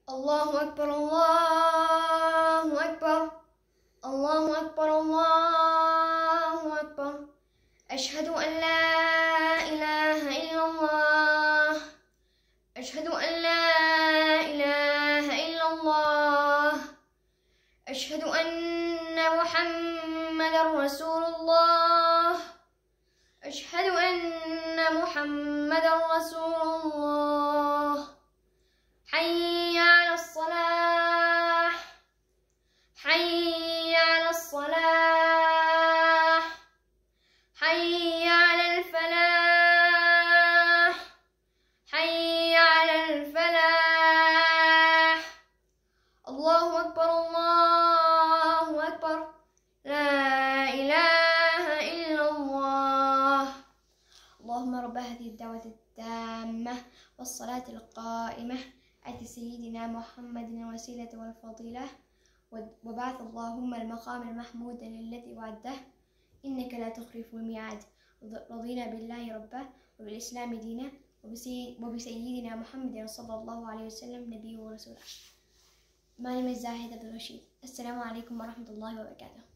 الله أكبر الله أكبر الله أكبر الله أكبر. أشهد أن لا إله إلا الله. أشهد أن لا إله إلا الله. أشهد أن محمدا رسول الله. أشهد أن محمدا رسول الله. حي على الصلاة. حي على الصلاة. حي على الفلاح. حي على الفلاح. الله أكبر الله أكبر. لا إله إلا الله. اللهم رب هذه الدعوة التامة والصلاة القائمة آت سيدنا محمد الوسيلة والفضيلة وبعث اللهم المقام المحمود الذي وعده إنك لا تخلف الميعاد. رضينا بالله ربا وبالإسلام دينا وبسيدنا محمد صلى الله عليه وسلم نبيه ورسوله. My name is Zahid Abdul Rashid. Assalamu alaikum wa rahmatullahi wa barakatuh.